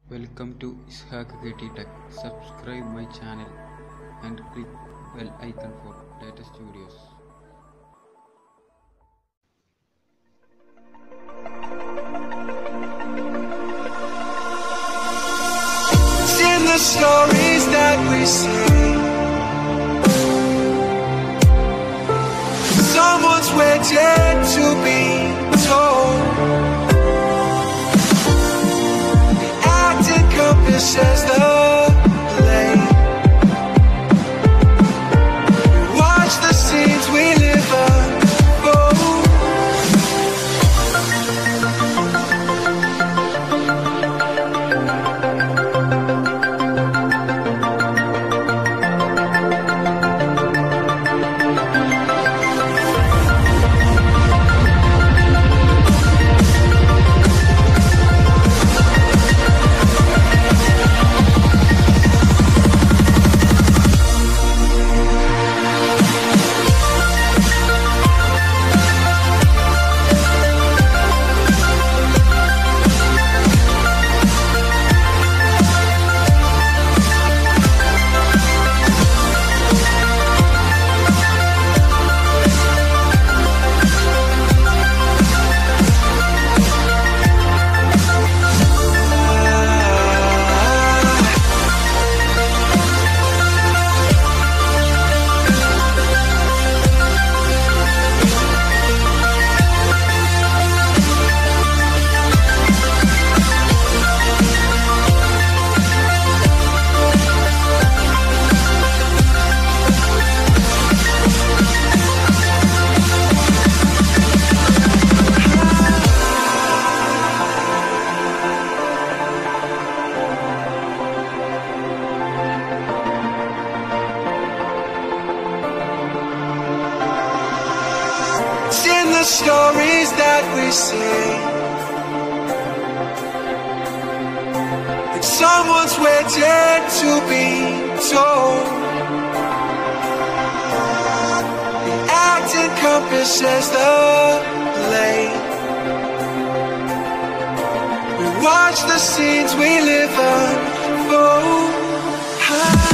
Welcome to Ishaq Tech. Subscribe my channel and click bell icon for latest videos. It's in the stories that we see. Someone's waiting to be told. The acting compass says the lane. We watch the scenes we live unfold. It's in the stories that we see. And someone's waiting to be told. The acting compass says the lane. We watch the scenes we live unfold.